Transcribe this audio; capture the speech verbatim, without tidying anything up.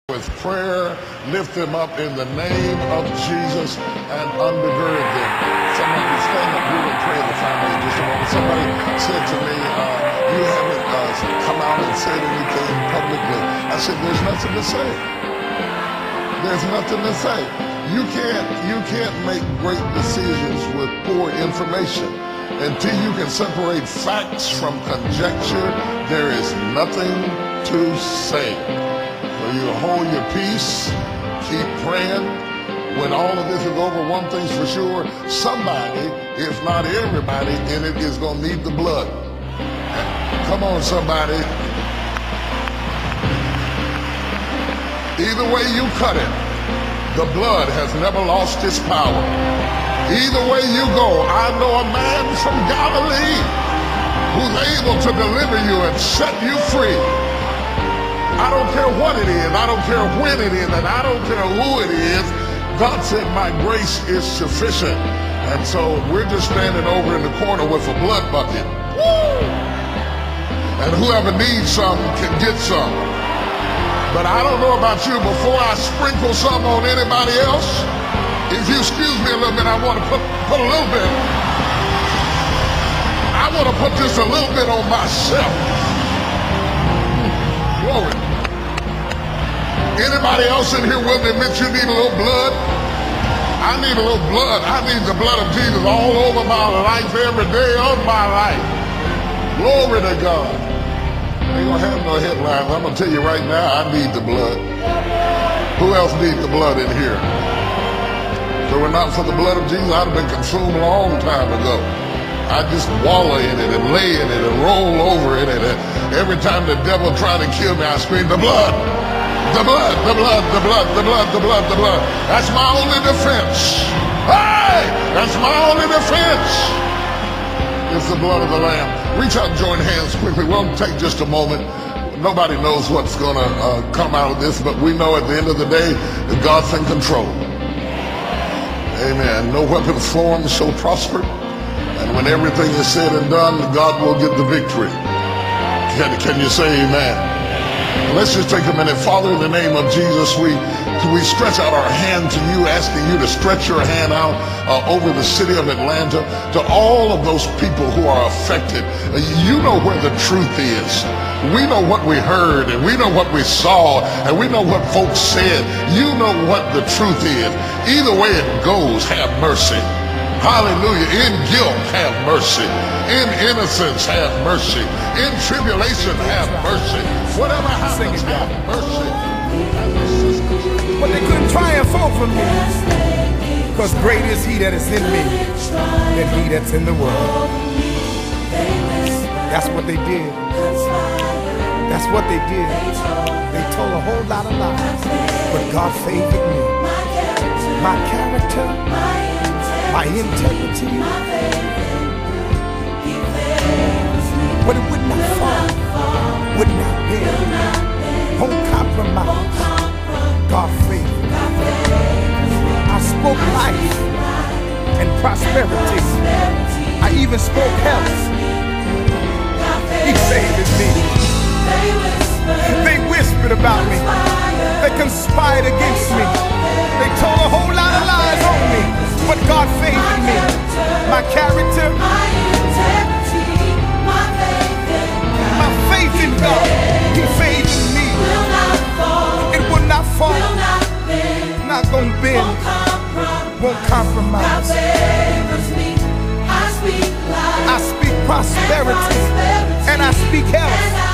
With prayer, lift them up in the name of Jesus and undergird them. Somebody stand up, we will pray the family in just a moment. Somebody said to me, uh, you haven't uh, come out and said anything publicly. I said, there's nothing to say. There's nothing to say. You can't, you can't make great decisions with poor information. Until you can separate facts from conjecture, there is nothing to say. So you hold your peace, keep praying. When all of this is over, one thing's for sure, somebody, if not everybody in it, is going to need the blood. Come on, somebody. Either way you cut it, the blood has never lost its power. Either way you go, I know a man from Galilee who's able to deliver you and set you free. I don't care what it is, I don't care when it is, and I don't care who it is. God said my grace is sufficient. And so we're just standing over in the corner with a blood bucket. Woo! And whoever needs some can get some. But I don't know about you, before I sprinkle some on anybody else, if you excuse me a little bit, I want to put, put a little bit. I want to put just a little bit on myself. Glory. Anybody else in here willing to admit you need a little blood? I need a little blood. I need the blood of Jesus all over my life, every day of my life. Glory to God. I ain't gonna have no headlines. I'm gonna tell you right now, I need the blood. Who else needs the blood in here? So we're not for the blood of Jesus, I'd have been consumed a long time ago. I just wallow in it and lay in it and roll over in it. And every time the devil tried to kill me, I scream, the blood, the blood, the blood, the blood, the blood, the blood, the blood. That's my only defense. Hey, that's my only defense. It's the blood of the Lamb. Reach out and join hands quickly. We'll take just a moment. Nobody knows what's going to uh, come out of this, but we know at the end of the day that God's in control. Amen. No weapon formed shall prosper. And when everything is said and done, God will get the victory. Can, can you say amen? Let's just take a minute. Father, in the name of Jesus, we, we stretch out our hand to you, asking you to stretch your hand out uh, over the city of Atlanta, to all of those people who are affected. Uh, you know where the truth is. We know what we heard, and we know what we saw, and we know what folks said. You know what the truth is. Either way it goes, have mercy. Hallelujah. In guilt, have mercy. In innocence, have mercy. In tribulation, have mercy. Whatever happens, have mercy. But they couldn't triumph over me, because great is he that is in me than he that's in the world. That's what they did. That's what they did. They told a whole lot of lies, but God favored me. My character, my integrity, but it would not fall, would not bend, won't compromise. God favored me. I spoke life and prosperity. I even spoke health. He favored me. They whispered about me. They conspired against me. They told a whole lot of lies on me, but God favored me. My character, my faith in God, he favored me. It will not fall, not gonna bend, won't compromise. I speak prosperity and I speak health.